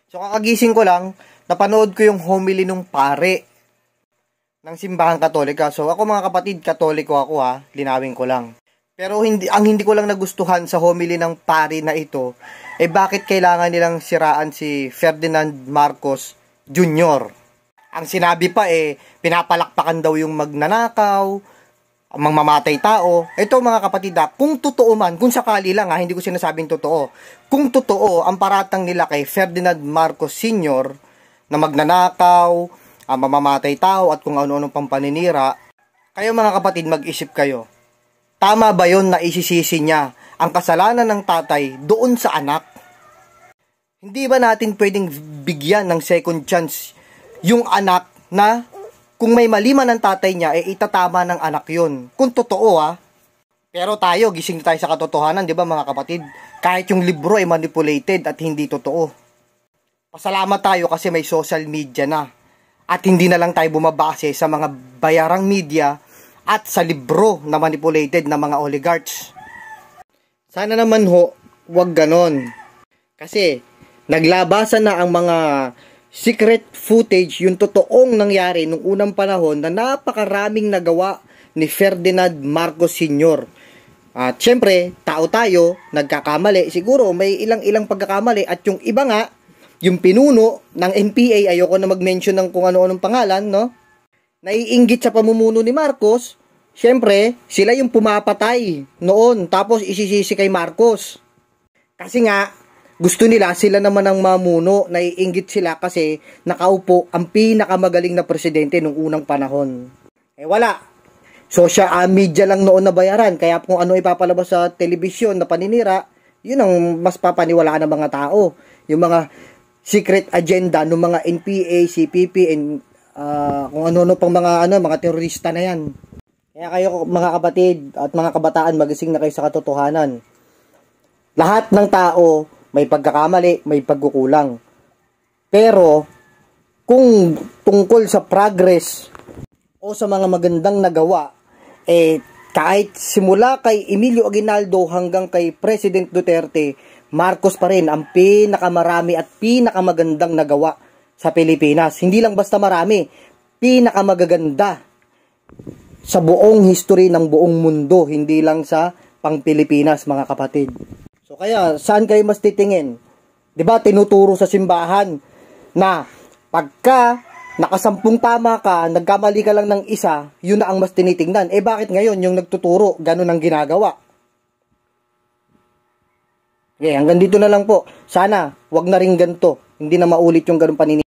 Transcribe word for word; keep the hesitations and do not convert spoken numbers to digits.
So kakagising ko lang, napanood ko yung homily nung pare ng simbahan Katolika. So ako mga kapatid, Katoliko ako ha, linawin ko lang. Pero hindi, ang hindi ko lang nagustuhan sa homily ng pare na ito, eh bakit kailangan nilang siraan si Ferdinand Marcos Junior? Ang sinabi pa eh, pinapalakpakan daw yung magnanakaw, ang mamamatay tao. Ito mga kapatid ha, kung totoo man, kung sakali lang ha, hindi ko sinasabing totoo. Kung totoo, ang paratang nila kay Ferdinand Marcos Senior na magnanakaw, ang mamamatay tao at kung ano-anong pang paninira, kayo mga kapatid, mag-isip kayo. Tama ba yon na isisisi niya ang kasalanan ng tatay doon sa anak? Hindi ba natin pwedeng bigyan ng second chance yung anak na kung may mali man ang tatay niya, eh itatama ng anak yon? Kung totoo ha. Pero tayo, gising tayo sa katotohanan, di ba mga kapatid? Kahit yung libro ay manipulated at hindi totoo. Pasalamat tayo kasi may social media na. At hindi na lang tayo bumabase sa mga bayarang media at sa libro na manipulated na mga oligarchs. Sana naman ho, wag ganon. Kasi naglabasan na ang mga secret footage, yung totoong nangyari nung unang panahon na napakaraming nagawa ni Ferdinand Marcos Senior At syempre, tao tayo, nagkakamali. Siguro may ilang-ilang pagkakamali at yung iba nga, yung pinuno ng N P A, ayoko na mag-mention ng kung ano-anong pangalan, no? Naiinggit sa pamumuno ni Marcos. Syempre, sila yung pumapatay noon, tapos isisisi kay Marcos. Kasi nga, gusto nila, sila naman ang mamuno, naiinggit sila kasi nakaupo ang pinakamagaling na presidente nung unang panahon. Eh wala. Social uh, media lang noon na bayaran, kaya kung ano ipapalabas sa telebisyon na paninira, yun ang mas papaniwalaan ng mga tao. Yung mga secret agenda ng mga N P A, C P P, and uh, kung ano-ano pang mga, ano, mga terorista na yan. Kaya kayo mga kapatid at mga kabataan, magising na kayo sa katotohanan. Lahat ng tao may pagkakamali, may pagkukulang. Pero kung tungkol sa progress o sa mga magandang nagawa, eh kahit simula kay Emilio Aguinaldo hanggang kay President Duterte, Marcos pa rin ang pinakamarami at pinakamagandang nagawa sa Pilipinas. Hindi lang basta marami, pinakamagaganda sa buong history ng buong mundo, hindi lang sa pang Pilipinas mga kapatid. So kaya, saan kayo mas titingin? Diba, tinuturo sa simbahan na pagka nakasampung tama ka, nagkamali ka lang ng isa, yun na ang mas tinitingnan. Eh bakit ngayon yung nagtuturo, ganun ang ginagawa? Okay, hanggang dito na lang po. Sana, wag na rin ganito. Hindi na maulit yung ganun panini.